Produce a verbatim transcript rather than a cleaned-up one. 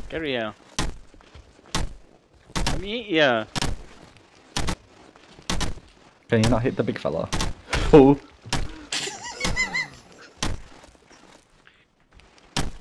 Get here. Let me eat ya. Can you not hit the big fella? Oh.